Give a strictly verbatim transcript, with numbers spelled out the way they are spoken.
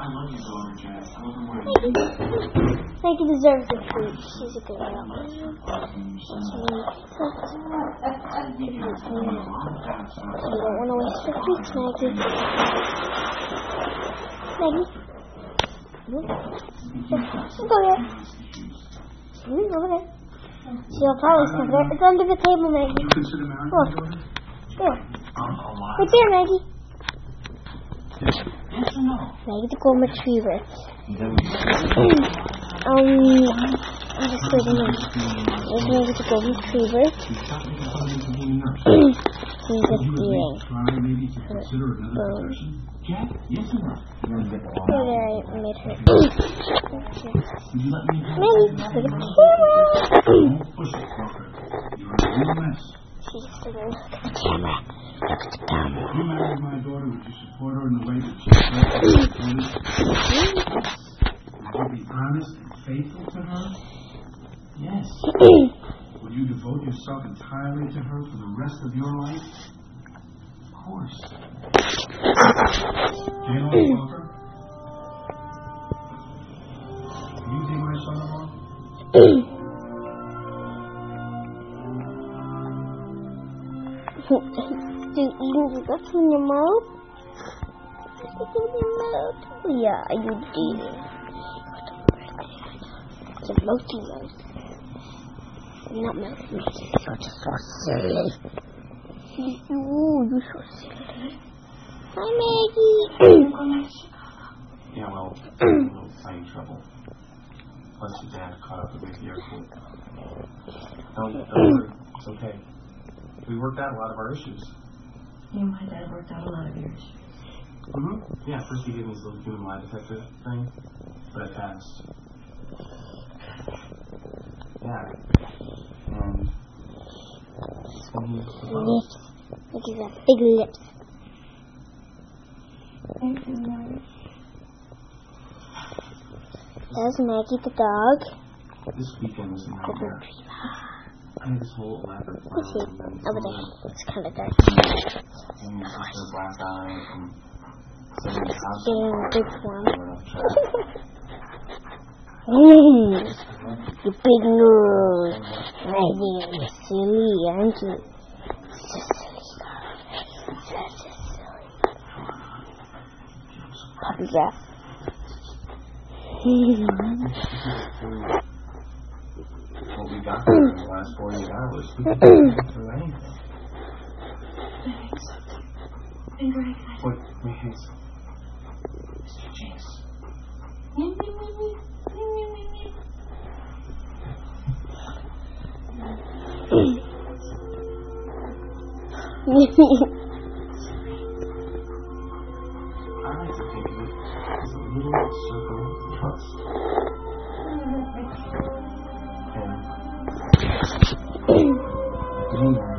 Maggie deserves the treat. She's a good girl. She you don't want to waste her treats, Maggie. Maggie. Move. Go there. Move over there. She'll probably come there. It's under the table, Maggie. Look. There. Right there, Maggie. Maggie the golden retriever. um, I'm just waiting here. There's Maggie the golden retriever. He's just eating. So there, I made her eat. Maggie, look at the camera. She's just going to look at the camera. Look at the camera. If you married my daughter, would you support her in the way that she supports? Would you be honest and faithful to her? Yes. Would you devote yourself entirely to her for the rest of your life? Of course. Jane Walker? Can you take my son-in-law? Do you eat what's in your mouth? What's in your mouth? Yeah, you did. It's a monkey mouth. Not mouth, Maggie. You're just so silly. Ooh, you're so silly. Hi, Maggie. Yeah, well, I'm in a little plane trouble. Plus, your dad caught up with me at the airport. Don't, don't worry. It's okay. We worked out a lot of our issues. Yeah, my dad worked out a lot of your issues. Mm-hmm. Yeah, first he gave me his little human lie detector thing, but I passed. Yeah. And when he proposed. Lips. Look, he's got big lips. There's Maggie the dog. This weekend was a nightmare. I had this whole elaborate plan. Let's see. Over there. It's kind of dark. And you put the black eye and sitting in the house. Getting a big form. Mmm. You big nose. Right there. You're silly, aren't you? So silly. Such a silly. Puppy breath. What we got through in the last forty-eight hours, we couldn't get through anything. What? Wait, Hazel. Mister Jinx. I like to think of it as a little circle of trust. And being